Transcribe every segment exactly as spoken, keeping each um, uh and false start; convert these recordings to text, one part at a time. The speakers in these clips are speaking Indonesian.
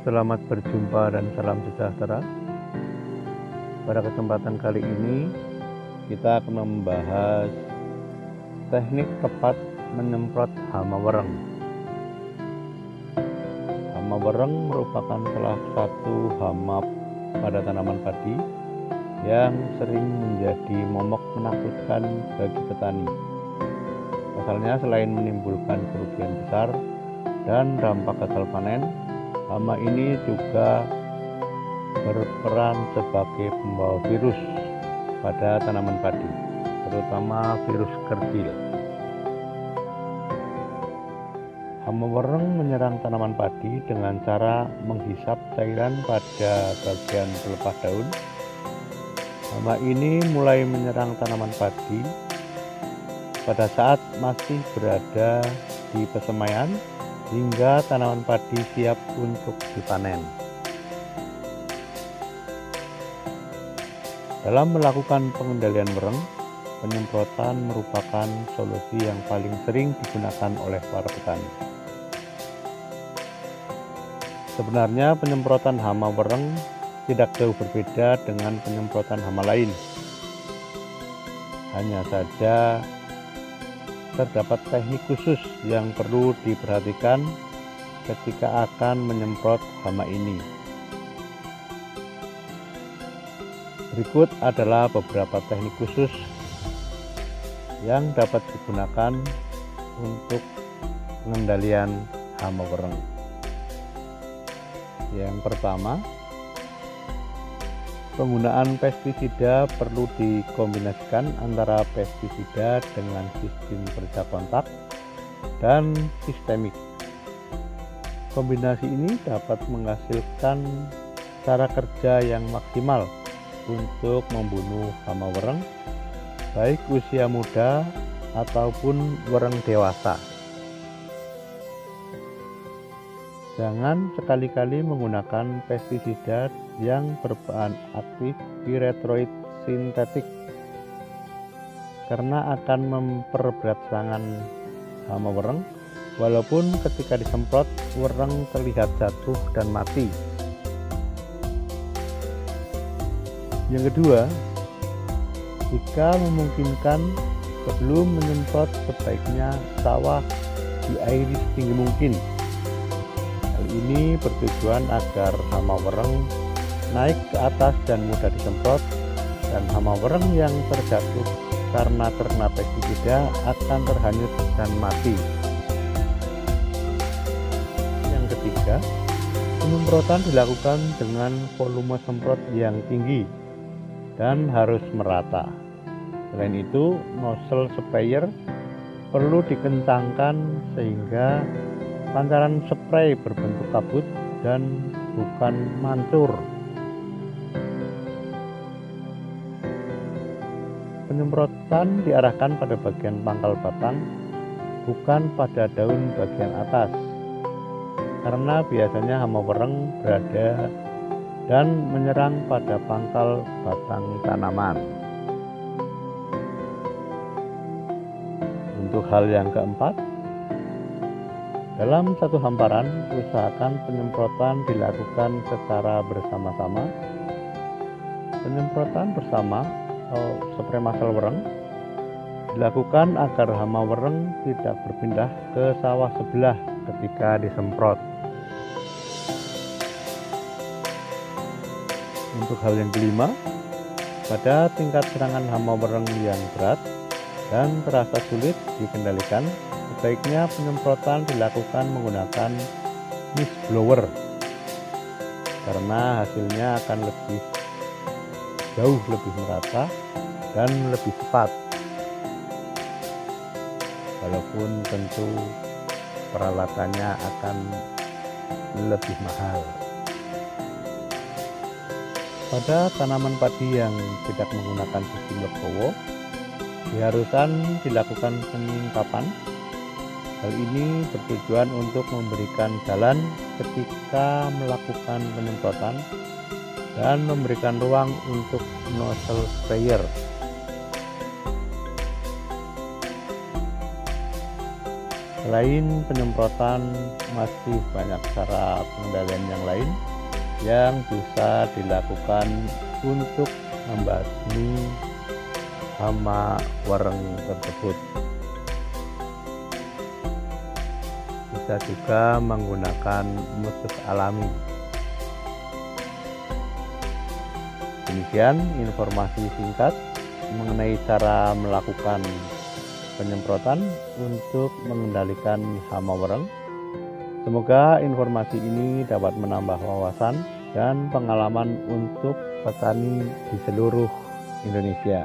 Selamat berjumpa dan salam sejahtera. Pada kesempatan kali ini kita akan membahas teknik tepat menyemprot hama wereng. Hama wereng merupakan salah satu hama pada tanaman padi yang sering menjadi momok menakutkan bagi petani. Pasalnya, selain menimbulkan kerugian besar dan dampak gagal panen, hama ini juga berperan sebagai pembawa virus pada tanaman padi, terutama virus kerdil. Hama wereng menyerang tanaman padi dengan cara menghisap cairan pada bagian pelepah daun. Hama ini mulai menyerang tanaman padi pada saat masih berada di persemaian hingga tanaman padi siap untuk dipanen. Dalam melakukan pengendalian wereng, penyemprotan merupakan solusi yang paling sering digunakan oleh para petani. Sebenarnya penyemprotan hama wereng tidak jauh berbeda dengan penyemprotan hama lain. Hanya saja terdapat teknik khusus yang perlu diperhatikan ketika akan menyemprot hama ini. Berikut adalah beberapa teknik khusus yang dapat digunakan untuk pengendalian hama wereng. Yang pertama, penggunaan pestisida perlu dikombinasikan antara pestisida dengan sistem kerja kontak dan sistemik. Kombinasi ini dapat menghasilkan cara kerja yang maksimal untuk membunuh hama wereng, baik usia muda ataupun wereng dewasa. Jangan sekali-kali menggunakan pestisida yang berbahan aktif piretroid sintetik karena akan memperberat serangan hama wereng, walaupun ketika disemprot wereng terlihat jatuh dan mati. Yang kedua, jika memungkinkan sebelum menyemprot sebaiknya sawah diairi setinggi mungkin. Hal ini bertujuan agar hama wereng naik ke atas dan mudah disemprot, dan hama wereng yang terjatuh karena terkena pestisida akan terhanyut dan mati. Yang ketiga, penyemprotan dilakukan dengan volume semprot yang tinggi dan harus merata. Selain itu, nozzle sprayer perlu dikencangkan sehingga pancaran spray berbentuk kabut dan bukan mancur. Penyemprotan diarahkan pada bagian pangkal batang, bukan pada daun bagian atas, karena biasanya hama wereng berada dan menyerang pada pangkal batang tanaman. Untuk hal yang keempat, dalam satu hamparan, usahakan penyemprotan dilakukan secara bersama-sama. Penyemprotan bersama atau spray massal wereng dilakukan agar hama wereng tidak berpindah ke sawah sebelah ketika disemprot. Untuk hal yang kelima, pada tingkat serangan hama wereng yang berat dan terasa sulit dikendalikan, sebaiknya penyemprotan dilakukan menggunakan mist blower karena hasilnya akan lebih jauh lebih merata dan lebih cepat, walaupun tentu peralatannya akan lebih mahal. Pada tanaman padi yang tidak menggunakan sistem legowo, diharuskan dilakukan penyingkapan. Hal ini bertujuan untuk memberikan jalan ketika melakukan penyemprotan dan memberikan ruang untuk nozzle sprayer. Selain penyemprotan, masih banyak cara pengendalian yang lain yang bisa dilakukan untuk membasmi hama wereng tersebut. Bisa juga menggunakan musuh alami. Demikian informasi singkat mengenai cara melakukan penyemprotan untuk mengendalikan hama wereng. Semoga informasi ini dapat menambah wawasan dan pengalaman untuk petani di seluruh Indonesia.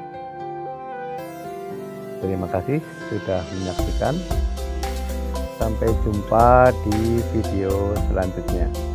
Terima kasih sudah menyaksikan. Sampai jumpa di video selanjutnya.